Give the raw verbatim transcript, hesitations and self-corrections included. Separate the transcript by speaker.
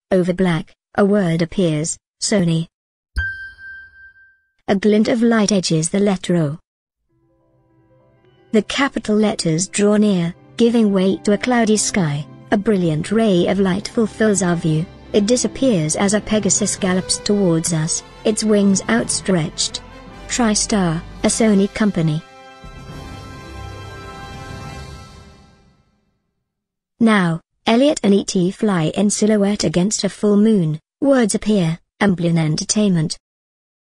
Speaker 1: Over black, a word appears, Sony. A glint of light edges the letter O. The capital letters draw near, giving way to a cloudy sky. A brilliant ray of light fulfills our view. It disappears as a Pegasus gallops towards us, its wings outstretched. TriStar, a Sony company. Now, Elliot and E T fly in silhouette against a full moon. Words appear, Amblin Entertainment.